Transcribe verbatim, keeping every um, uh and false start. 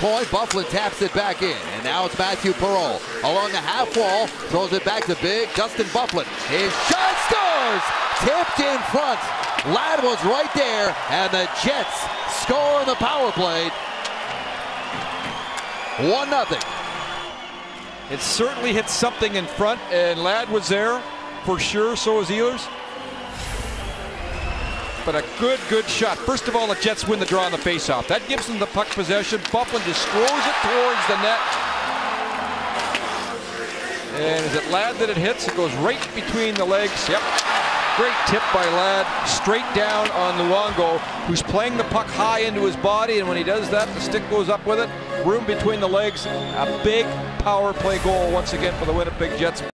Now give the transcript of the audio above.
point. Bufflin taps it back in. And now it's Matthew Perreault along the half wall. Throws it back to big Dustin Bufflin. His shot scores! Tipped in front. Ladd was right there. And the Jets score on the power play. one nothing. It certainly hit something in front, and Ladd was there for sure, so was Ehlers. But a good, good shot. First of all, the Jets win the draw on the faceoff. That gives them the puck possession. Bufflin just throws it towards the net. And is it Ladd that it hits? It goes right between the legs. Yep. Great tip by Ladd. Straight down on Luongo, who's playing the puck high into his body, and when he does that, the stick goes up with it. Room between the legs. A big power play goal once again for the Winnipeg Jets.